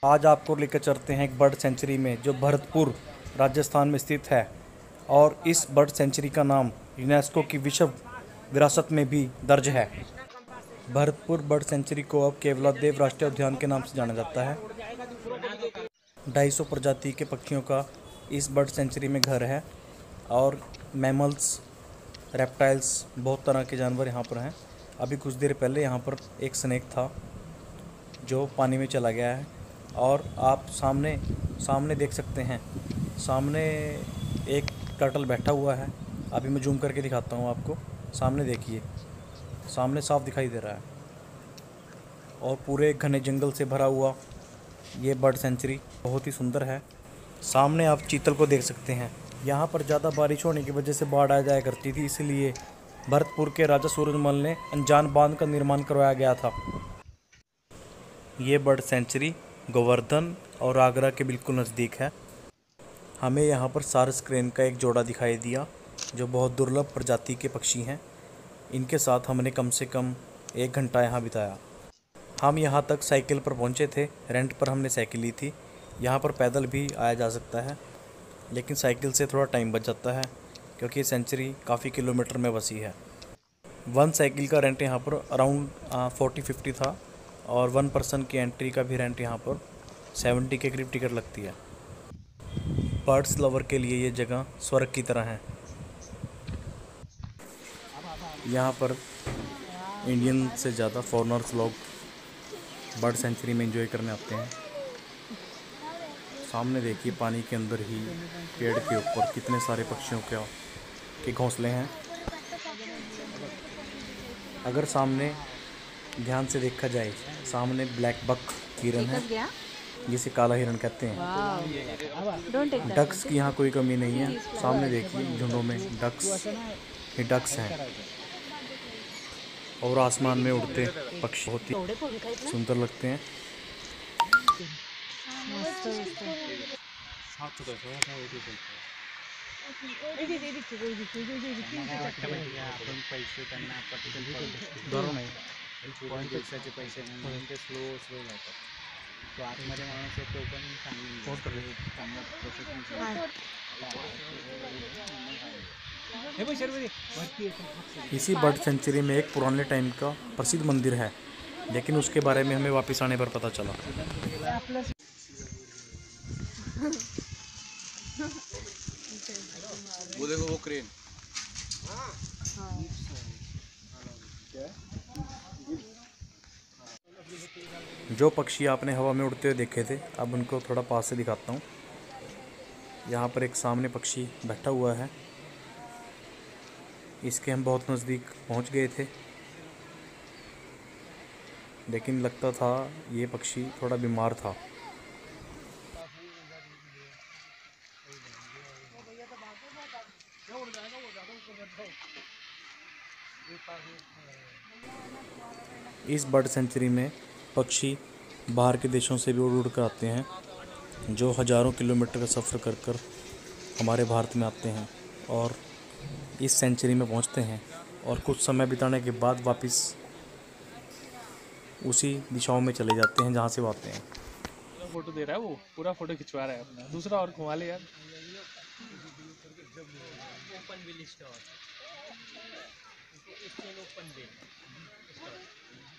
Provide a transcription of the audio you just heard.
आज आपको लेकर चलते हैं एक बर्ड सेंचुरी में जो भरतपुर राजस्थान में स्थित है। और इस बर्ड सेंचुरी का नाम यूनेस्को की विश्व विरासत में भी दर्ज है। भरतपुर बर्ड सेंचुरी को अब केवलादेव राष्ट्रीय उद्यान के नाम से जाना जाता है। 250 प्रजाति के पक्षियों का इस बर्ड सेंचुरी में घर है और मैमल्स, रेप्टाइल्स, बहुत तरह के जानवर यहाँ पर हैं। अभी कुछ देर पहले यहाँ पर एक स्नेक था जो पानी में चला गया है। और आप सामने देख सकते हैं, सामने एक टर्टल बैठा हुआ है। अभी मैं जूम करके दिखाता हूँ आपको। सामने देखिए, सामने साफ दिखाई दे रहा है। और पूरे घने जंगल से भरा हुआ ये बर्ड सेंचुरी बहुत ही सुंदर है। सामने आप चीतल को देख सकते हैं। यहाँ पर ज़्यादा बारिश होने की वजह से बाढ़ आ जाया करती थी, इसलिए भरतपुर के राजा सूरजमल ने अनजान बांध का निर्माण करवाया गया था। ये बर्ड सेंचुरी गोवर्धन और आगरा के बिल्कुल नज़दीक है। हमें यहाँ पर सारस क्रेन का एक जोड़ा दिखाई दिया जो बहुत दुर्लभ प्रजाति के पक्षी हैं। इनके साथ हमने कम से कम 1 घंटा यहाँ बिताया। हम यहाँ तक साइकिल पर पहुँचे थे, रेंट पर हमने साइकिल ली थी। यहाँ पर पैदल भी आया जा सकता है, लेकिन साइकिल से थोड़ा टाइम बच जाता है क्योंकि ये सेंचुरी काफ़ी किलोमीटर में बसी है। 1 साइकिल का रेंट यहाँ पर अराउंड 40-50 था और 1 पर्सन की एंट्री का भी रेंट यहाँ पर 70 के करीब टिकट लगती है। बर्ड्स लवर के लिए ये जगह स्वर्ग की तरह है। यहाँ पर इंडियन से ज़्यादा फॉरेनर्स लोग बर्ड सेंचुरी में एंजॉय करने आते हैं। सामने देखिए, पानी के अंदर ही पेड़ के ऊपर कितने सारे पक्षियों के घोंसले हैं। अगर सामने ध्यान से देखा जाए, सामने ब्लैक बक हिरन है जिसे काला हिरन कहते हैं। डक्स की यहाँ कोई कमी नहीं है। सामने देखिए, झुंडों में डक्स हैं। और आसमान में उड़ते पक्षी बहुत ही सुंदर लगते हैं। पैसे स्लो जातात. तो आतमध्ये माणूस आहे तो पण इसी बर्ड सेंचुरी में एक पुराने टाइम का प्रसिद्ध मंदिर है, लेकिन उसके बारे में हमें वापस आने पर पता चला। वो देखो, वो क्रेन। जो पक्षी आपने हवा में उड़ते हुए देखे थे, अब उनको थोड़ा पास से दिखाता हूँ। यहाँ पर एक सामने पक्षी बैठा हुआ है। इसके हम बहुत नज़दीक पहुँच गए थे, लेकिन लगता था ये पक्षी थोड़ा बीमार था। इस बर्ड सेंचुरी में पक्षी बाहर के देशों से भी उड़ उड़ कर आते हैं, जो हज़ारों किलोमीटर का सफ़र कर कर हमारे भारत में आते हैं और इस सेंचुरी में पहुंचते हैं और कुछ समय बिताने के बाद वापस उसी दिशाओं में चले जाते हैं जहां से वो आते हैं। पूरा फोटो दे रहा है, वो पूरा फोटो खिंचवा रहा है अपना। दूसरा और घुमा ले यार। Open will store, open will store.